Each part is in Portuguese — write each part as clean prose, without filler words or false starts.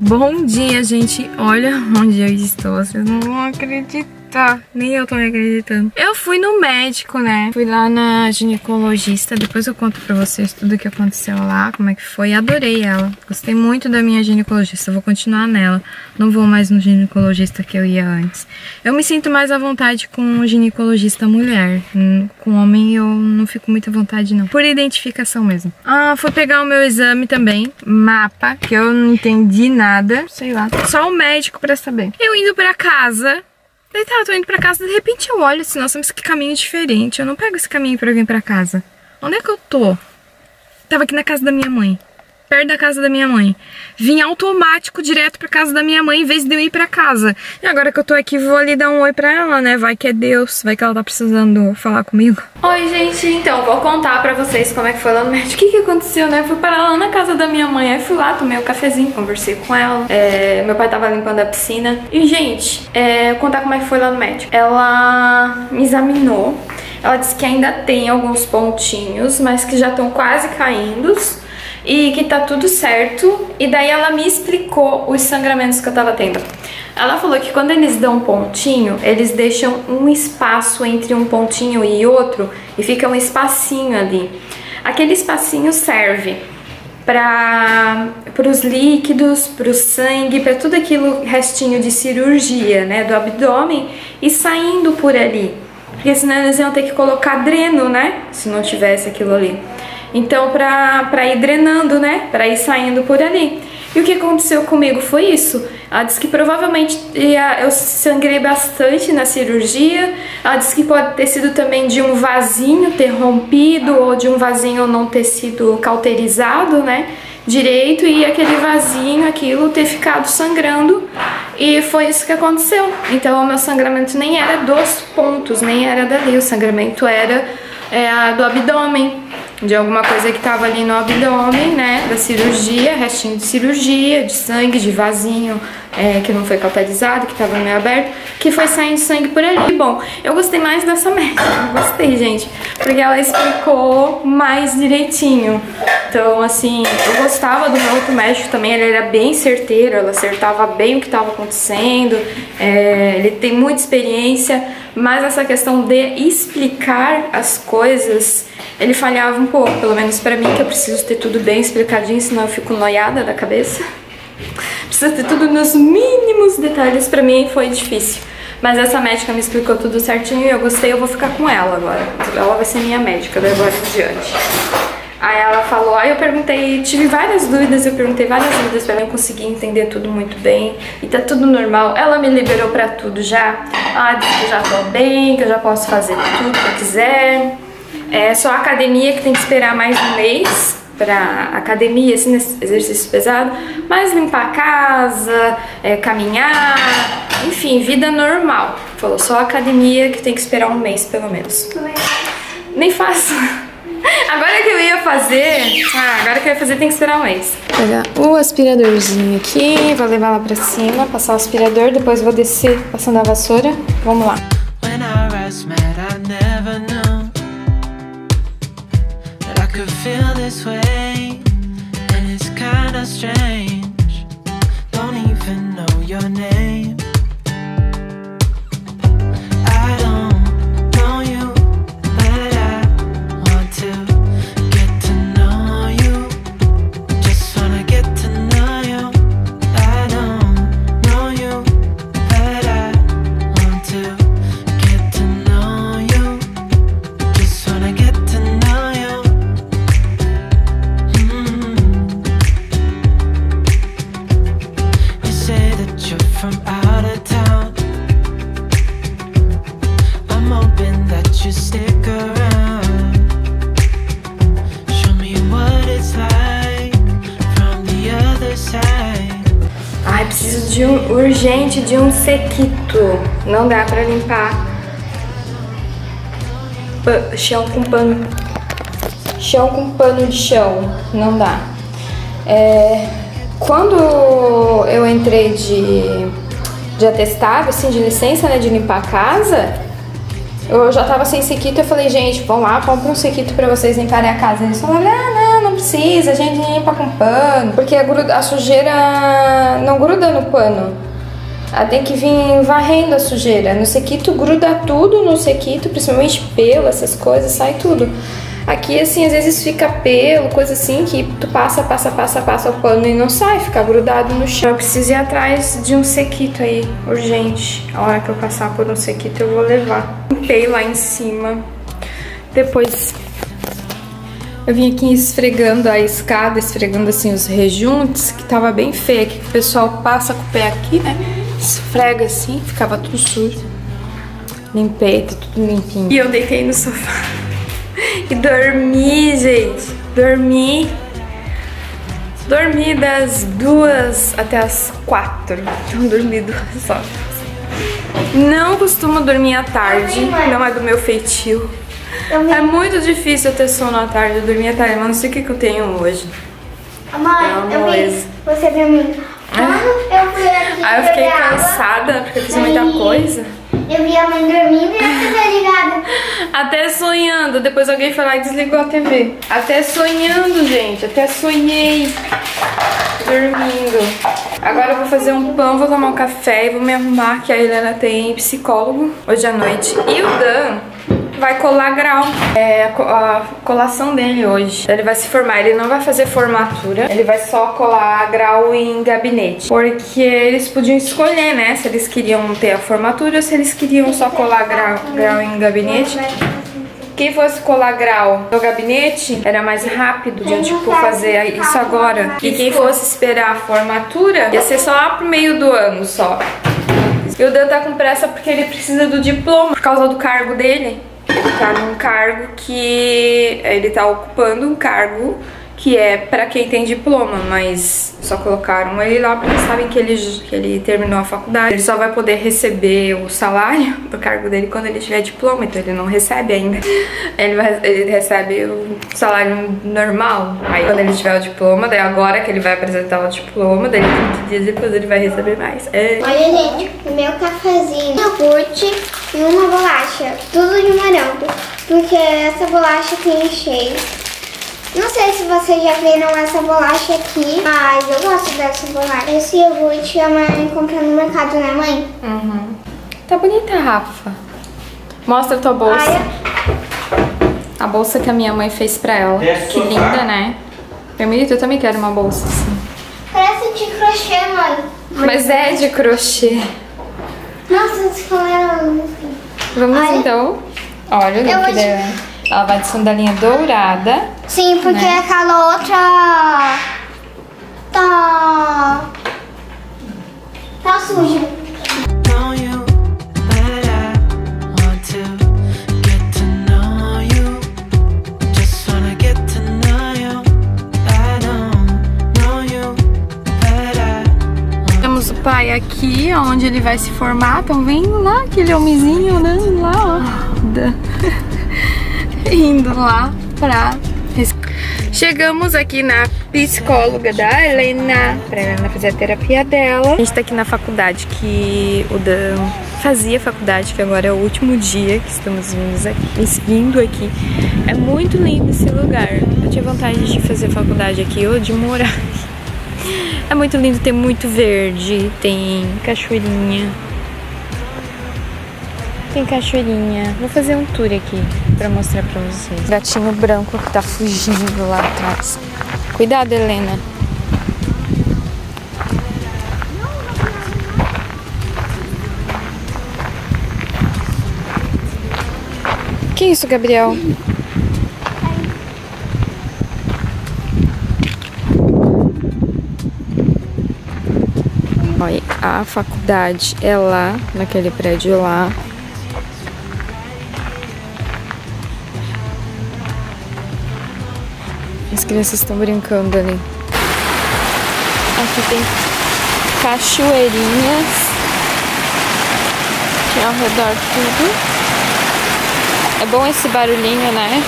Bom dia, gente. Olha onde eu estou. Vocês não vão acreditar. Nem eu tô me acreditando. Eu fui no médico, né? Fui lá na ginecologista. Depois eu conto pra vocês tudo o que aconteceu lá, como é que foi. Adorei ela. Gostei muito da minha ginecologista. Eu vou continuar nela. Não vou mais no ginecologista que eu ia antes. Eu me sinto mais à vontade com ginecologista mulher. Com homem eu não fico muito à vontade, não. Por identificação mesmo. Fui pegar o meu exame também. Mapa, que eu não entendi nada. Sei lá. Só o médico pra saber. Eu indo pra casa. Daí tá, eu tô indo pra casa, de repente eu olho assim, nossa, mas que caminho diferente. Eu não pego esse caminho pra vir pra casa. Onde é que eu tô? Tava aqui na casa da minha mãe. Perto da casa da minha mãe. Vim automático direto pra casa da minha mãe em vez de eu ir pra casa. E agora que eu tô aqui, vou ali dar um oi pra ela, né? Vai que é Deus, vai que ela tá precisando falar comigo. Oi, gente, então, vou contar pra vocês como é que foi lá no médico. O que aconteceu, né? Eu fui parar lá na casa da minha mãe, aí fui lá, tomei um cafezinho, conversei com ela. Meu pai tava limpando a piscina. E, gente, vou contar como é que foi lá no médico. Ela me examinou. Ela disse que ainda tem alguns pontinhos, mas que já estão quase caindo. E que tá tudo certo. E daí ela me explicou os sangramentos que eu tava tendo. Ela falou que quando eles dão um pontinho, eles deixam um espaço entre um pontinho e outro e fica um espacinho ali. Aquele espacinho serve para os líquidos, para o sangue, para tudo aquilo restinho de cirurgia, né, do abdômen e saindo por ali. Porque senão eles iam ter que colocar dreno, né, se não tivesse aquilo ali. Então, pra ir drenando, né? Pra ir saindo por ali. E o que aconteceu comigo foi isso. Ela disse que provavelmente eu sangrei bastante na cirurgia. Ela disse que pode ter sido também de um vasinho ter rompido ou de um vasinho não ter sido cauterizado, né? Direito, e aquele vasinho, aquilo ter ficado sangrando. E foi isso que aconteceu. Então, o meu sangramento nem era dos pontos, nem era dali. O sangramento era do abdômen. De alguma coisa que tava ali no abdômen, né, da cirurgia, restinho de cirurgia, de sangue, de vasinho que não foi cauterizado, que tava meio aberto, que foi saindo sangue por ali. Bom, eu gostei mais dessa médica, eu gostei, gente, porque ela explicou mais direitinho. Então, assim, eu gostava do meu outro médico também, ele era bem certeiro, ela acertava bem o que tava acontecendo, ele tem muita experiência, mas essa questão de explicar as coisas, ele falhava um pouco, pelo menos pra mim, que eu preciso ter tudo bem explicadinho, senão eu fico noiada da cabeça. Precisa ter tudo nos mínimos detalhes, pra mim foi difícil. Mas essa médica me explicou tudo certinho e eu gostei, eu vou ficar com ela agora. Ela vai ser minha médica da agora em diante. Aí ela falou, aí eu perguntei, tive várias dúvidas, eu perguntei várias dúvidas pra mim, eu consegui entender tudo muito bem e tá tudo normal. Ela me liberou pra tudo já, disse que eu já tô bem, que eu já posso fazer tudo que eu quiser. É só a academia que tem que esperar mais um mês pra academia, assim, nesse exercício pesado, mas limpar a casa, caminhar, enfim, vida normal. Falou, só a academia que tem que esperar um mês, pelo menos. Nem faço. Agora que eu ia fazer, tem que esperar um mês. Pegar o aspiradorzinho aqui, vou levar lá pra cima, passar o aspirador, depois vou descer passando a vassoura. Vamos lá. Could feel this way, and it's kinda strange. Don't even know your name. I don't know you, but I want to get to know you. Just wanna get to know you. I don't know you, but I want to get to know you. Just wanna get to know you. From out of town, I'm hoping that you stick around. Show me what it's like from the other side. Ai, preciso urgente de um sequito. Não dá pra limpar chão com pano. Chão com pano de chão. Não dá. Quando eu entrei de atestado, assim, de licença, né, de limpar a casa, eu já tava sem sequito, eu falei, gente, vamos lá, compra um sequito pra vocês limparem a casa. Eles falaram, não precisa, a gente limpa com pano, porque a sujeira não gruda no pano. Ela tem que vir varrendo a sujeira. No sequito gruda tudo, no sequito, principalmente pelo, essas coisas, sai tudo. Aqui, assim, às vezes fica pelo, coisa assim, que tu passa o pano e não sai, fica grudado no chão. Eu preciso ir atrás de um sequito aí, urgente. A hora que eu passar por um sequito eu vou levar. Limpei lá em cima. Depois eu vim aqui esfregando a escada, esfregando assim os rejuntes, que tava bem feio, que o pessoal passa com o pé aqui, né? Esfrega assim, ficava tudo sujo. Limpei, tá tudo limpinho. E eu deitei no sofá. E dormi, gente. Dormi das 2 até as 4. Então dormi 2 horas. Não costumo dormir à tarde. Não é do meu feitio. É muito difícil eu ter sono à tarde. Eu dormir à tarde, mas não sei o que eu tenho hoje. Mãe, eu vi você dormindo. Eu fui aqui. Aí eu fiquei cansada porque eu fiz muita coisa. Eu vi a mãe dormindo e a TV ligada. Até sonhando. Depois alguém foi lá e desligou a TV. Até sonhando, gente. Até sonhei dormindo. Agora eu vou fazer um pão, vou tomar um café e vou me arrumar, que a Helena tem psicólogo hoje à noite. E o Dan vai colar grau. É a colação dele hoje. Ele vai se formar, ele não vai fazer formatura, ele vai só colar grau em gabinete. Porque eles podiam escolher, né, se eles queriam ter a formatura ou se eles queriam só colar grau em gabinete. Quem fosse colar grau no gabinete era mais rápido de tipo fazer isso agora. E quem fosse esperar a formatura ia ser só lá pro meio do ano só. E o Dan tá com pressa porque ele precisa do diploma por causa do cargo dele. Ele tá num cargo que... Ele tá ocupando um cargo que é pra quem tem diploma, mas só colocaram ele lá porque sabem que ele terminou a faculdade. Ele só vai poder receber o salário do cargo dele quando ele tiver diploma, então ele não recebe ainda. Ele recebe o salário normal. Aí quando ele tiver o diploma, daí agora que ele vai apresentar o diploma, daí 30 dias depois ele vai receber mais. Olha, gente, o meu cafezinho, iogurte e uma bolacha, tudo de morango, porque essa bolacha tem recheio. Não sei se vocês já viram essa bolacha aqui, mas eu gosto dessa bolacha. Esse iogurte a mãe comprou no mercado, né, mãe? Uhum. Tá bonita, Rafa. Mostra a tua bolsa. A bolsa que a minha mãe fez pra ela. Que linda, né? Permita, eu também quero uma bolsa assim. Parece de crochê, mãe. Mas é de crochê. Nossa, vocês falaram. Vamos então. Olha o look dela. Ela vai de sandalinha dourada. Sim, porque né? Aquela outra tá suja. Temos o pai aqui, onde ele vai se formar. Estão vendo lá aquele homenzinho, né? Lá, ó. Indo lá pra... Chegamos aqui na psicóloga da Helena, pra Helena fazer a terapia dela. A gente tá aqui na faculdade, que o Dan fazia faculdade, que agora é o último dia que estamos vindo aqui. É muito lindo esse lugar. Eu tinha vontade de fazer faculdade aqui ou de morar aqui. É muito lindo, tem muito verde, tem cachoeirinha. Tem cachoeirinha. Vou fazer um tour aqui pra mostrar pra vocês. Gatinho branco que tá fugindo lá atrás. Cuidado, Helena. Que isso, Gabriel? Olha, a faculdade é lá, naquele prédio lá. As crianças estão brincando ali. Aqui tem cachoeirinhas. Aqui ao redor tudo. É bom esse barulhinho, né?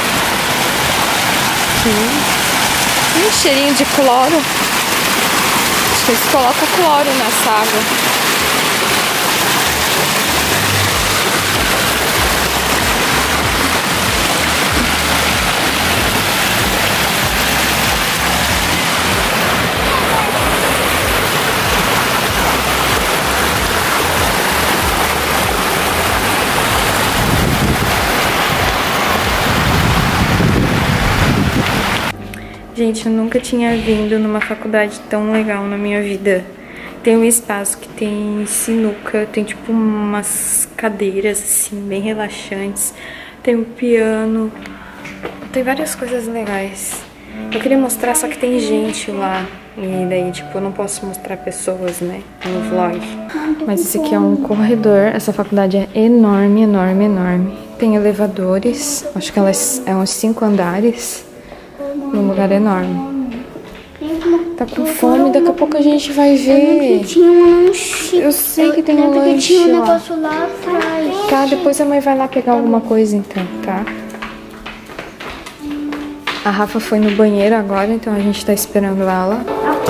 Aqui. Um cheirinho de cloro. Acho que eles colocam cloro nessa água. gente, eu nunca tinha vindo numa faculdade tão legal na minha vida. Tem um espaço que tem sinuca, tem tipo umas cadeiras assim, bem relaxantes. Tem um piano, tem várias coisas legais. Eu queria mostrar, só que tem gente lá. E daí, tipo, eu não posso mostrar pessoas, né, no vlog. Mas esse aqui é um corredor. Essa faculdade é enorme, enorme, enorme. Tem elevadores, acho que elas é uns 5 andares. Num lugar enorme. Tá com fome, daqui a pouco a gente vai ver. Eu sei que tem um lanche tinha um negócio lá atrás. Tá, depois a mãe vai lá pegar alguma coisa então, tá? A Rafa foi no banheiro agora, então a gente tá esperando ela.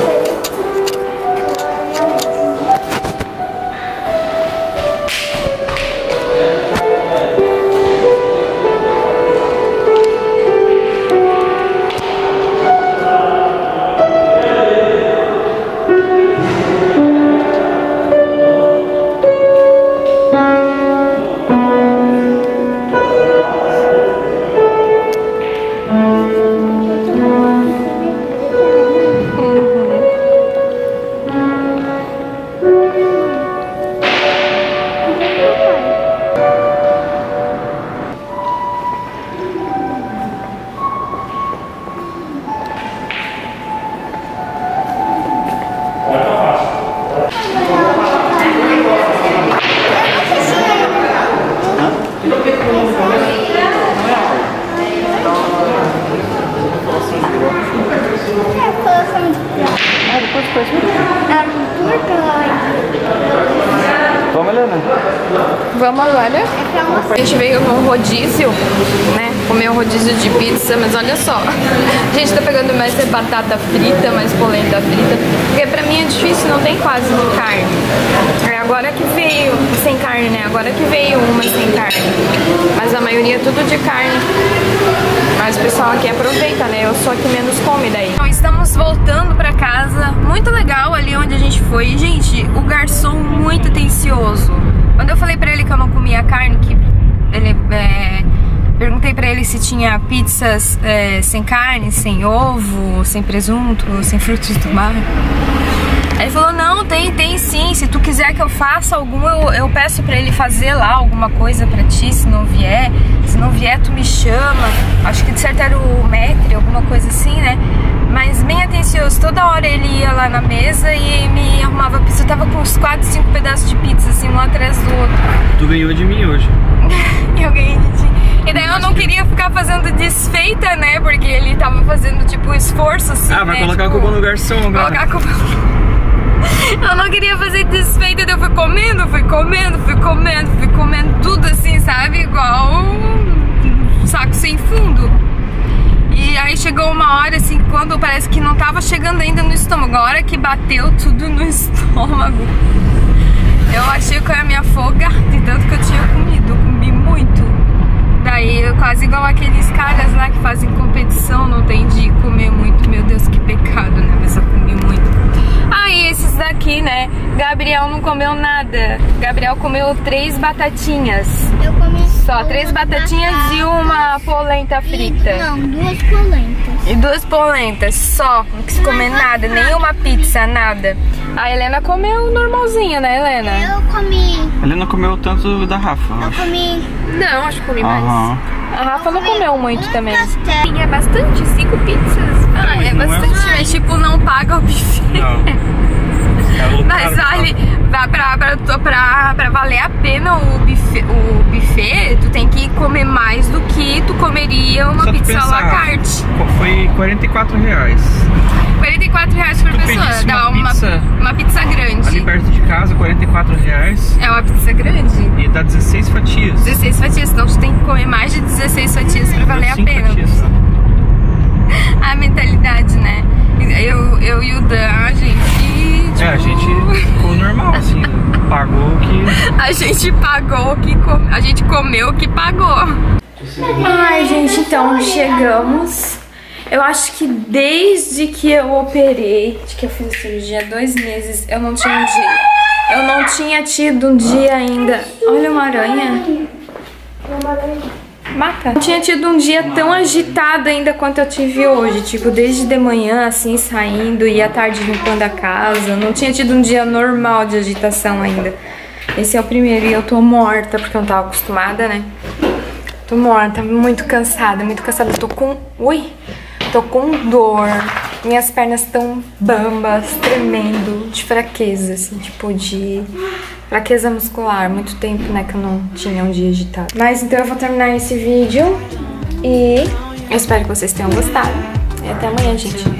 Vamos, Helena? Vamos agora. A gente veio no rodízio, né? Comer um rodízio de pizza, mas olha só. A gente tá pegando mais batata frita, mais polenta frita. Porque pra mim é difícil, não tem quase carne. É agora que veio sem carne, né? Agora que veio uma sem carne. Mas a maioria é tudo de carne. Mas o pessoal aqui aproveita, né? Eu sou a que menos come daí. Então estamos voltando pra casa. Muito legal ali onde a gente foi. Gente, o garçom muito atencioso. Quando eu falei pra ele que eu não comia carne, que ele perguntei pra ele se tinha pizzas sem carne, sem ovo, sem presunto, sem frutos do mar. Aí ele falou, não, tem sim, se tu quiser que eu faça alguma, eu peço pra ele fazer lá alguma coisa pra ti, se não vier tu me chama. Acho que de certo era o maître, alguma coisa assim, né? Mas bem atencioso, toda hora ele ia lá na mesa e me arrumava pizza. Eu tava com uns 4, 5 pedaços de pizza, assim, um atrás do outro. Tu ganhou de mim hoje. Eu ganhei de ti. E daí eu não queria ficar fazendo desfeita, né? Porque ele tava fazendo, tipo, esforço, assim, vai né? colocar tipo, a culpa no garçom agora. Colocar a culpa... Eu não queria fazer desfeita, daí eu fui comendo tudo assim, sabe? Igual um saco sem fundo. E aí chegou uma hora assim, quando parece que não tava chegando ainda no estômago, a hora que bateu tudo no estômago, eu achei que eu ia me afogar de tanto que eu tinha comido, eu comi muito. Daí quase igual aqueles caras lá que fazem competição, não tem de comer muito, meu Deus, que pecado, né? Mas eu comi muito. E esses daqui, né? Gabriel não comeu nada. Gabriel comeu 3 batatinhas. Eu comi só 3 batatinhas e uma polenta frita. Não, 2 polentas. E 2 polentas, só. Não quis comer nada, nenhuma pizza, nada. A Helena comeu normalzinho, né, Helena? Eu comi. A Helena comeu tanto da Rafa. Eu comi. Não, acho que comi mais. A Rafa não comeu muito também. Castelo. É bastante, 5 pizzas. É bastante, mas tipo, não paga o buffet. Não. Mas vale, pra valer a pena o buffet, tu tem que comer mais do que tu comeria uma pizza à la carte. Foi R$44. R$44 por pessoa, dá uma pizza grande. Ali perto de casa, R$44. É uma pizza grande. E dá 16 fatias. 16 fatias, então tu tem que comer mais de 16 fatias pra valer a pena. Fatias. A mentalidade, né? Eu e o Dan, a gente... Tipo... a gente ficou normal, assim, pagou o que... A gente pagou o que... A gente comeu o que pagou. Ai, gente, então chegamos. Eu acho que desde que eu operei, de que eu fiz a cirurgia há 2 meses, eu não tinha um dia... Eu não tinha tido um dia ainda... Olha uma aranha. mata. Não tinha tido um dia tão agitado ainda quanto eu tive hoje. Tipo, desde de manhã, assim, saindo e à tarde limpando a casa. Não tinha tido um dia normal de agitação ainda. Esse é o primeiro e eu tô morta, porque eu não tava acostumada, né? Tô morta, muito cansada, muito cansada. Tô com... Ui! Tô com dor. Minhas pernas tão bambas, tremendo, de fraqueza, assim, tipo de fraqueza muscular. Muito tempo, né, que eu não tinha um dia agitado. Mas então eu vou terminar esse vídeo e eu espero que vocês tenham gostado. E até amanhã, gente.